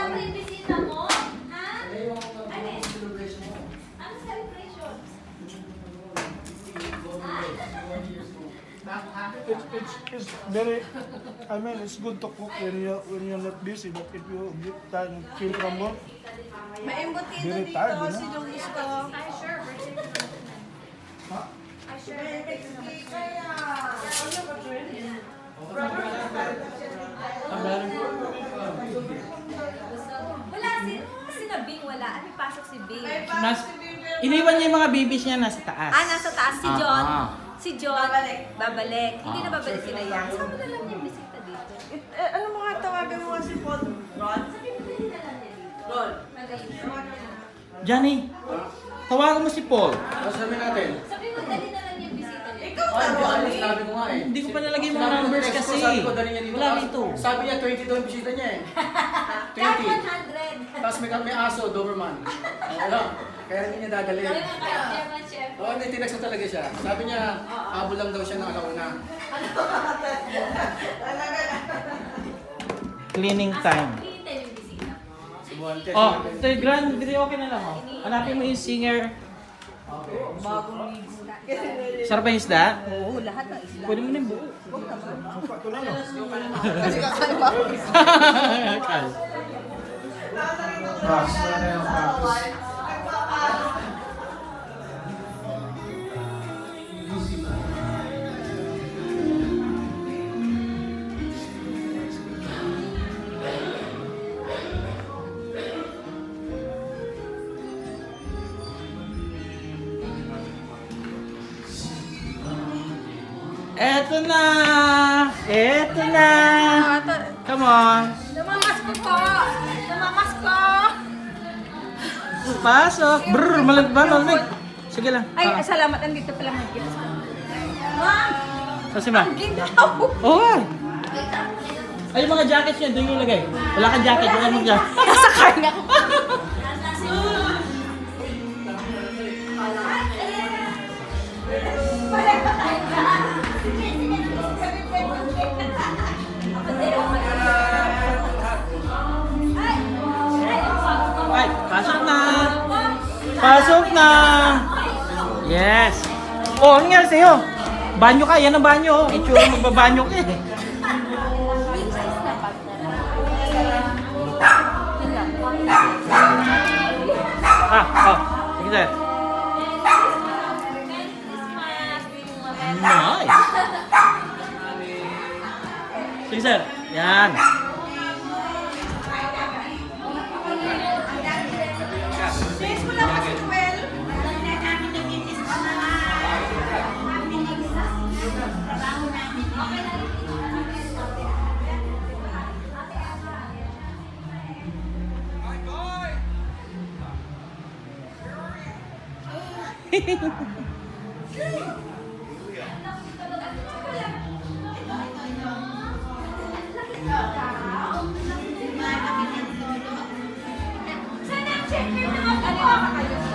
pa yung bisita mo? Ha? Ano? Ano celebration? It's very, I mean, it's good to cook when you're not busy, but if you get time came from work, May embutido very dito, tired, you know? si Jong gusto. Ay, sure. Huh? Ay, sure. Wala si Bing, wala. Ano pasok si Bing? Iniwan niya yung mga babies niya nasa taas. Ah, nasa taas. Si John. Ah. Si John. Babalik. Hindi na babalik sila yan. Saan mo na lang yung bisita dito? Ano mo nga tawagan mo nga si Paul? Ron? Sabi mo dali na lang niya dito. Ron. Johnny, tawagan mo si Paul. Ano sabi natin? Sabi mo dali na lang yung bisita niya. Ikaw Ay, na, Ron. sinabi ko nga eh. Hindi ko pa nalagay yung mga numbers kasi. Sabi ko, dali niya dito. Wala rito. Sabi niya, 20 daw yung bisita niya eh. Kahit 20. 100. Tapos may aso, Doberman. Ano? Kaya hindi niya dadalhin. Kaya nga, German chef. Oo, hindi, tinexto talaga siya. Sabi niya, habol lang daw siya ng alauna. Cleaning time. Hihintay yung bisita. Oh, ito yung grand video, okay na lang. Oh. Hanapin mo yung singer. Bagong ligo. Sarap ba yung isda? Oo, lahat ng isla. Pwede mo na yung buo. Kasi kakain ba? Kal. Eto na! Eto na! Come on! Namamas ko po! Namamas ko! Pasok! Brrr! Malamig! Sige lang. Ay, salamat. Andito pala may gilas ko. Ma'am! Kasi ba? Gindaw! Oo nga! Ay, yung mga jackets niya, doon yung lagay. Wala kang jacket, wala mong jacket. Nasa car na ako. Ay, pasok na! Pasok na! Yes! Oh, ano nangyari sa'yo? Banyo ka, yan ang banyo. Itsura magbabanyo ka eh. Oh, sige sir. Nice! Sige sir, yan. Sis mo lang kasi, Joel. Sana check naman. Ano ka kayo?